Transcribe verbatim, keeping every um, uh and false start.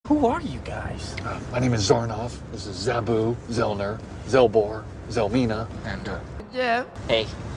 Who are you guys? Uh, my name is Zarnov. This is Zabu, Zelner, Zelbor, Zelmina, and uh, Yeah. Hey,